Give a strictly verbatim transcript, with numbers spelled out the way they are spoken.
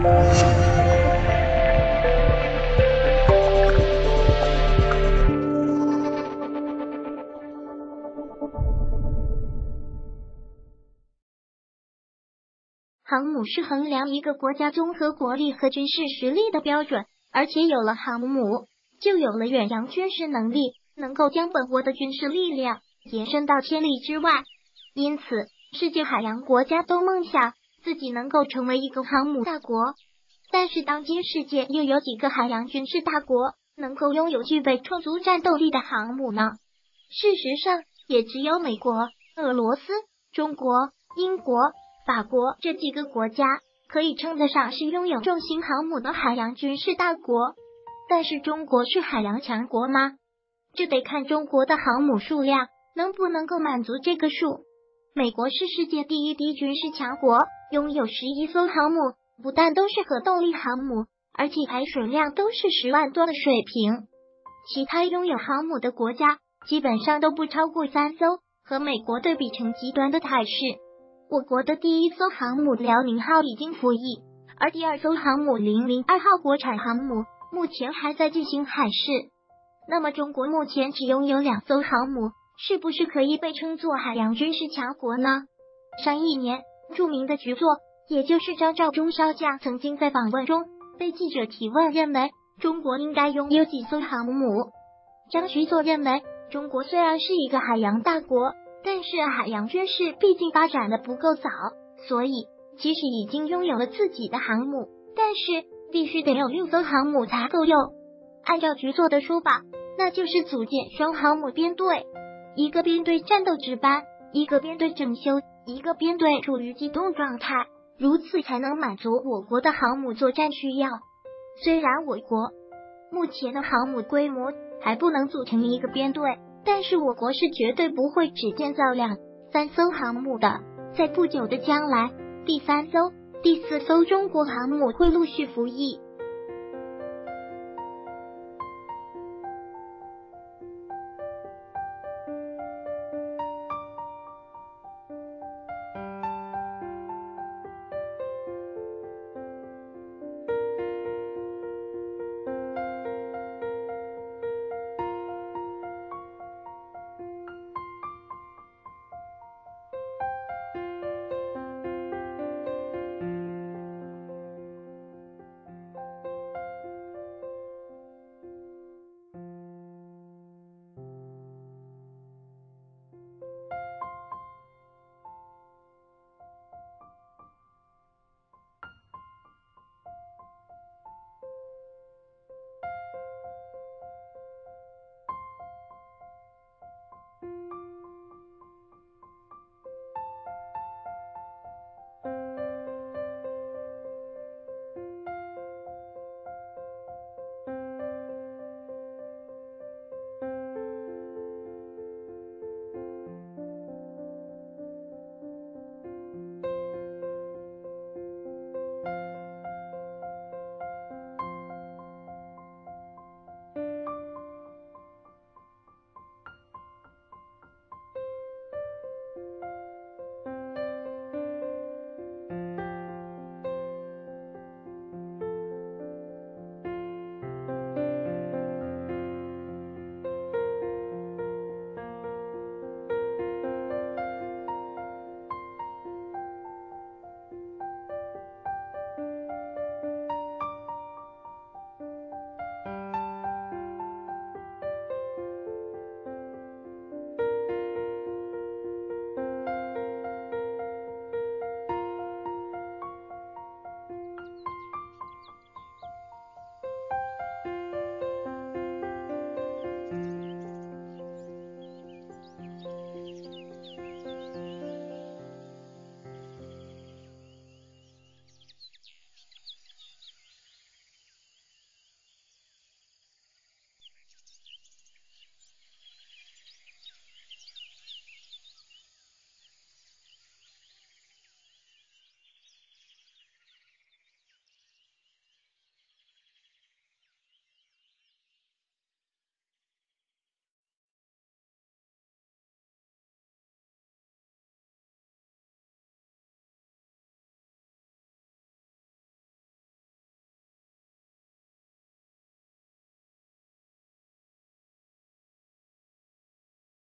航母是衡量一个国家综合国力和军事实力的标准，而且有了航母，就有了远洋军事能力，能够将本国的军事力量延伸到千里之外。因此，世界海洋国家都梦想自己能够成为一个航母大国。但是，当今世界又有几个海洋军事大国能够拥有具备充足战斗力的航母呢？事实上，也只有美国、俄罗斯、中国、英国、法国这几个国家可以称得上是拥有重型航母的海洋军事大国。但是中国是海洋强国吗？这得看中国的航母数量能不能够满足这个数。美国是世界第一低军事强国，拥有十一艘航母，不但都是核动力航母，而且排水量都是十万多的水平。其他拥有航母的国家基本上都不超过三艘，和美国对比成极端的态势。我国的第一艘航母辽宁号已经服役，而第二艘航母零零二号国产航母目前还在进行海试。那么中国目前只拥有两艘航母，是不是可以被称作海洋军事强国呢？上一年，著名的局座，也就是张召忠少将，曾经在访问中被记者提问，认为中国应该拥有几艘航母。张局座认为，中国虽然是一个海洋大国，但是海洋军事毕竟发展的不够早，所以即使已经拥有了自己的航母，但是必须得有六艘航母才够用。按照局座的说法，那就是组建双航母编队，一个编队战斗值班，一个编队整修，一个编队处于机动状态，如此才能满足我国的航母作战需要。虽然我国目前的航母规模还不能组成一个编队，但是我国是绝对不会只建造两三艘航母的。在不久的将来，第三艘、第四艘中国航母会陆续服役。